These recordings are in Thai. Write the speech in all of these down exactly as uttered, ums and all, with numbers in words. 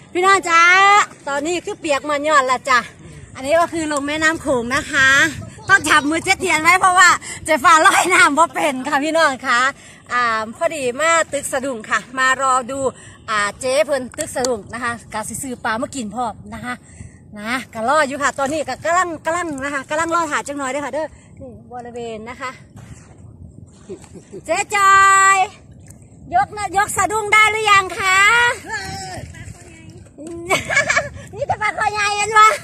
พี่น้องจ้าตอนนี้คือเปียกมันยอดละจ้ะอันนี้ก็คือลงแม่น้ำโขงนะคะต้องจับมือเจ๊เทียนไว้เพราะว่าเจ๊ฟ้าลอยน้ำเพราะเป็นค่ะพี่น้องคะอ่าพอดีมาตึกสะดุ้งค่ะมารอดูอ่าเจ๊เพิ่นตึกสะดุ้งนะคะกาสิซื้อปลามากินพร้อมนะคะนะกะรออยู่ค่ะตอนนี้กะกำลังกำลังนะคะกำลังรอหาจังหน่อยด้วยค่ะเด้อนี่บริเวณนะคะเจ๊จอยยกนะยกสะดุ้งได้หรือยังคะนี่จะปลาคอใหญ่กันวะ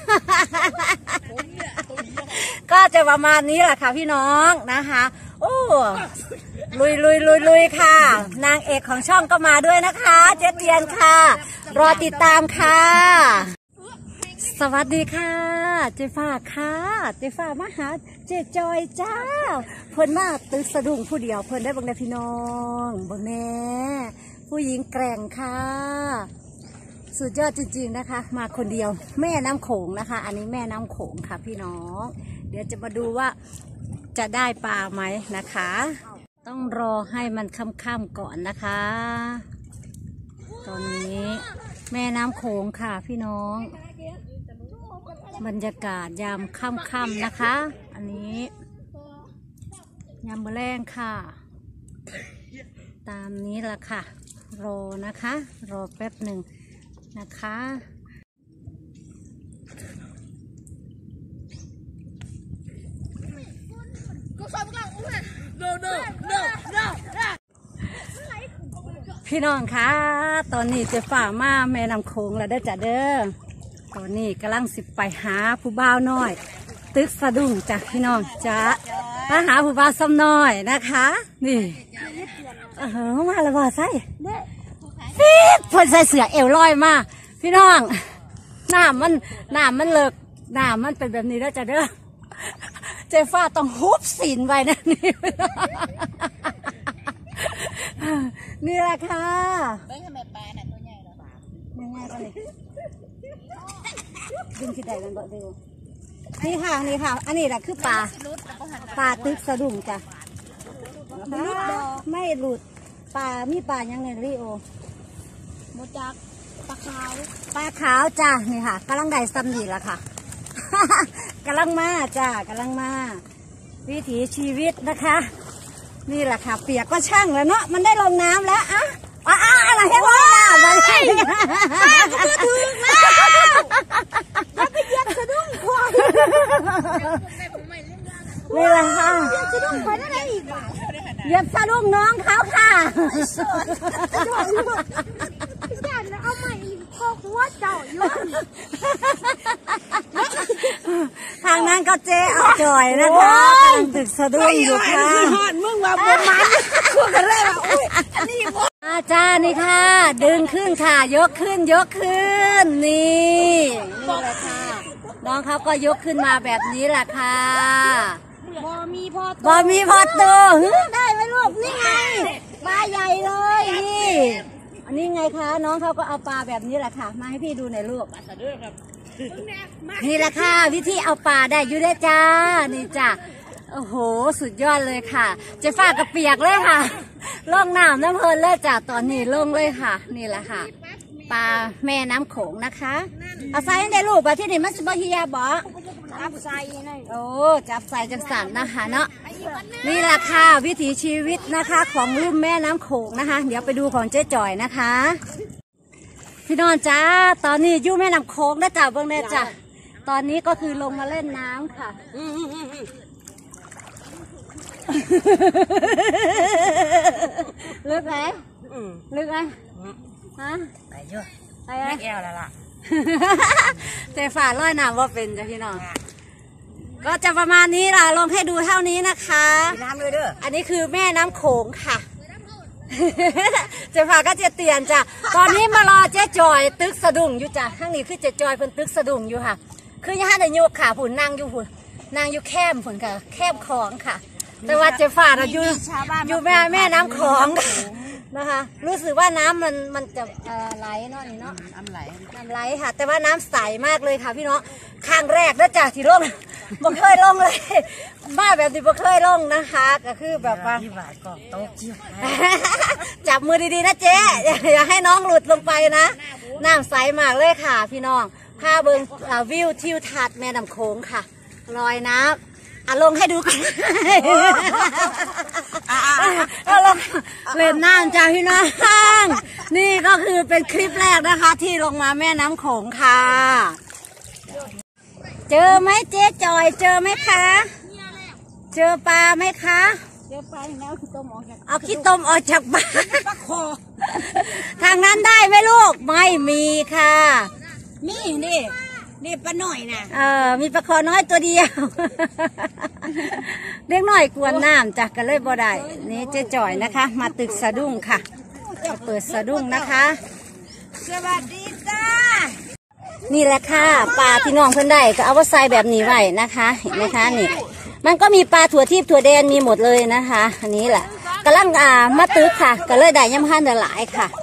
ก็จะประมาณนี้แหละค่ะพี่น้องนะคะโอ้ลุยลุยลุยลุยค่ะนางเอกของช่องก็มาด้วยนะคะเจ๊เตียนค่ะรอติดตามค่ะสวัสดีค่ะเจ๊ฟ้าค่ะเจ๊ฟ้ามาหาเจ๊จอยจ้าเพิ่นมาตึกสะดุ้งผู้เดียวเพิ่นได้บังได้พี่น้องบังแน่ผู้หญิงแกร่งค่ะสุดยอดจริงๆนะคะมาคนเดียวแม่น้ำโขงนะคะอันนี้แม่น้ำโขงค่ะพี่น้องเดี๋ยวจะมาดูว่าจะได้ปลาไหมนะคะต้องรอให้มันค่ำๆก่อนนะคะตอนนี้แม่น้ำโขงค่ะพี่น้องบรรยากาศยามค่ำๆนะคะอันนี้ยามมื้อแรงค่ะตามนี้ละค่ะรอนะคะรอแป๊บหนึ่งนะคะพี่น้องคะตอนนี้จะฝ่ามาแม่น้ำโขงแล้วได้จ้ะเด้อตอนนี้กำลังสิไปหาผู้บ่าวน้อยตึกสะดุ้งจ้ะพี่น้องจ้ะมาหาผู้บ่าวซ้ำน้อยนะคะนี่เออมาแล้วบ่ใส่ฟีดเพิ่นใส่เสื้อเอวลอยมาพี่น้องหน้ามันหน้ามันเลิกหน้ามันเป็นแบบนี้แล้วจ้ะเด้อเจ๊ฟ้าต้องฮุบศีลไว้นะนี่นี่แหละค่ะเบิ้งทำไมปลาเนี่ยตัวใหญ่หรอยังไงกันเลยดึงขึ้นได้กันบ่ดูนี่ค่ะนี่ค่ะอันนี้แหละคือปลาปลาตึกสะดุ้งจ้ะไม่หลุดปลามีปลายังไงริโอมดจักปลาขาวปลาขาวจ้ะนี่ค่ะกำลังได้ซ้ำดีละค่ะกำลังมาจ้ะกำลังมาวิถีชีวิตนะคะนี่แหละค่ะเปียกก็ช่างแล้วเนาะมันได้ลงน้ำแล้วอ่ะอ่ะอะไรให้ว่ามาเลยป้าก็ถึงแล้วแล้วไปเหยียบสะดุ้งควายนี่แหละค่ะเหยียบสะดุ้งควายได้อีกเหยียบสะดุ้งน้องเขาค่ะเอาใหม่อีกพอหัวเจ้าอยู่ทางนั้นก็เจ๊เอาจ่อยนะคะกำลังตึกสะดุ้งอยู่ค่ะมึงว่าประมาณคู่กันเลยว่าอุ้ยอันนี้อาจารย์นี่ค่ะดึงขึ้นค่ะยกขึ้นยกขึ้นนี่นี่แหละค่ะน้องเขาก็ยกขึ้นมาแบบนี้แหละค่ะบอมีพอตัวบอมีพอตัวได้ไหมลูกนี่ไงปลาใหญ่เลยนี่อันนี้ไงคะน้องเขาก็เอาปลาแบบนี้แหละค่ะมาให้พี่ดูหน่อยลูกนี่แหละค่ะวิธีเอาปลาได้อยู่ได้จ้านี่จ้ะโอ้โหสุดยอดเลยค่ะเจ๊ฟ้ากระเปียกเลยค่ะล่องน้ำน้ำเพลินเลยจ้ะตอนนี้ลงเลยค่ะนี่แหละค่ะปลาแม่น้ำโขงนะคะเอาใส่ได้ลูกปลาที่นี่มันจะบ่เฮียบ่จับใส่โอ้จับใส่จังสันนะคะเนาะนี่แหละค่ะวิถีชีวิตนะคะของลุ่มแม่น้ำโขงนะคะเดี๋ยวไปดูของเจ๊จ่อยนะคะพี่น้องจ้าตอนนี้ยู่แม่น้ำโขงนะจ้ะเบื้องแน่จ้ะตอนนี้ก็คือลงมาเล่นน้ำค่ะลึกไหมลึกไหมฮะไปเยอะไปไหมแก้วแล้วล่ะเจ๊ฝ่าลอยน้ำว่าเป็นจ้ะพี่น้องก็จะประมาณนี้ล่ะลงให้ดูเท่านี้นะคะน้ำเลยเด้ออันนี้คือแม่น้ำโขงค่ะเจ๊ฝ่าก็เจ๊เตียนจ้ะตอนนี้มารอเจ๊จอยตึกสะดุ้งอยู่จ้ะข้างนี้คือเจ๊จอยเป็นตึกสะดุ้งอยู่ค่ะคือยังให้ได้โยกขาผุนนางอยู่ผุนนางอยู่แคบผุนค่ะแคบของค่ะแต่ว่าเจ๊ฝ่าเราอยู่อยู่แม่แม่น้ำของนะคะรู้สึกว่าน้ำมันมันจะไหลเนาะนี่เนาะน้ำไหลน้ำไหลค่ะแต่ว่าน้ำใสมากเลยค่ะพี่น้องครั้งแรกแล้วจากที่ลงบ่เคยลงเลยบ้าแบบที่บ่เคยลงนะคะก็คือแบบว่าจับมือดีๆนะเจ๊อย่าให้น้องหลุดลงไปนะน้ำใสมากเลยค่ะพี่น้องพาเบิ้งวิวทิวทัศน์แม่น้ำโขงค่ะลอยน้ำอ่ะลงให้ดูกันเอาลงเล่นน้ำจ้าพี่น้องนี่ก็คือเป็นคลิปแรกนะคะที่ลงมาแม่น้ำโขงค่ะเจอไหมเจ๊จอยเจอไหมคะเจอปลาไหมคะเจอปลาแล้วขี้ต้มออกจากเอาขี้ต้มออกจากบ้านทางนั้นได้ไหมลูกไม่มีค่ะมีนี่นี่ปลาหน่อยนะเออมีปลาคอน้อยตัวเดียวเล็กน้อยกวนน้ำจ้ะกันเลยบ่ได้นี่เจ๊จ่อยนะคะมาตึกสะดุ้งค่ะมาเปิดสะดุ้งนะคะสวัสดีจ้านี่แหละค่ะปลาที่น้องเพื่อนได้ก็เอาว่าใส่แบบนี้ไว้นะคะเห็นไหมคะนี่มันก็มีปลาถั่วทิพย์ถั่วแดงมีหมดเลยนะคะอันนี้แหละกำลังอ่ามาตึกค่ะก็เลยได้ย่ำพันเดหลายค่ะ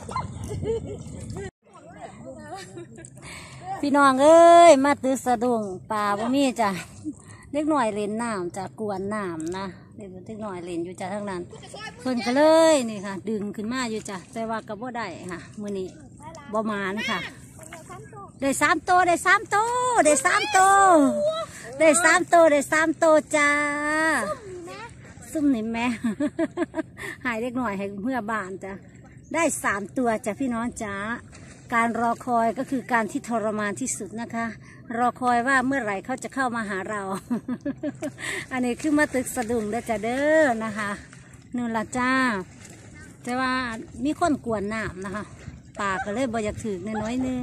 พี่น้องเอ้ยมาตื้อสะดุ้งปลาบ่มีจ้ะเล็กหน่อยเล่นน้ำจะกวนน้ำนะเล็กหน่อยเล่นอยู่จ้ะทั้งนั้นเพิ่นก็เลยนี่ค่ะดึงขึ้นมาอยู่จ้ะแต่ว่าก็บ่ได้ค่ะมื้อนี้บ่มานค่ะได้สามโตได้สามโตได้สามโตได้สามโตได้สามโตจ้าซุ่มนี่แม่หายเล็กหน่อยให้เมื่อบานจ้ะได้สามตัวจ้ะพี่น้องจ้าการรอคอยก็คือการที่ทรมานที่สุดนะคะรอคอยว่าเมื่อไหร่เขาจะเข้ามาหาเรา อันนี้คือมาตึกสะดุ้งเด้อจ้ะเด้อนะคะนู่นละจ้าแต่ว่ามีคนกวนน้ำนะคะปากก็เลยบ่อยากถือน้อยนึง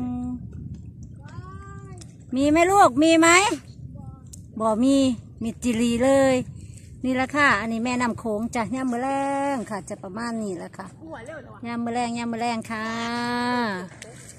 มีไหมลูกมีไหมบ่มีมีจิรีเลยนี่แหละค่ะอันนี้แม่น้ำโขงจากย่ามมือแรงค่ะจะประมาณนี้แหละค่ะย่ามมือแรงย่ามมือแรงค่ะ